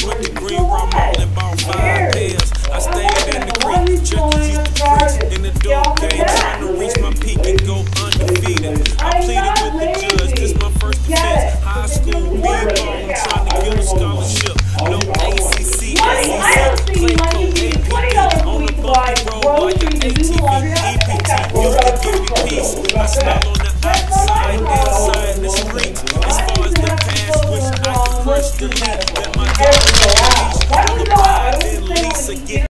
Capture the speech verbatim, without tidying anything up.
With the green rum rolling about five pairs. I stayed in the creek, junkies used to preach in the dope game, trying to reach my peak and go undefeated. I pleaded with the judge, this my first offense. High school, B-ball, I'm trying to get a scholarship. No A C C, S E C, play code, A P D. On the bumpy road like an A T V, E P T. You can give me peace. I smell on the outside, inside the streets. As far as the past, wish I could press delete. Let my daughter know the leash. On the pod, then Lisa get